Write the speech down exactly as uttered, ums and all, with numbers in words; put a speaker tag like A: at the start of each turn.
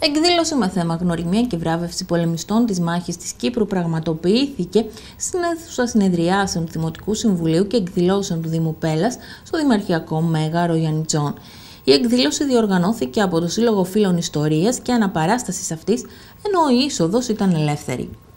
A: Εκδήλωση με θέμα γνωριμία και βράβευση πολεμιστών της μάχης της Κύπρου πραγματοποιήθηκε στην αίθουσα συνεδριάσεων του Δημοτικού Συμβουλίου και εκδηλώσεων του Δήμου Πέλλας στο Δημαρχιακό Μέγαρο Γιαννιτζών. Η εκδήλωση διοργανώθηκε από το Σύλλογο Φίλων Ιστορίας και αναπαράστασης αυτής, ενώ η είσοδος ήταν ελεύθερη.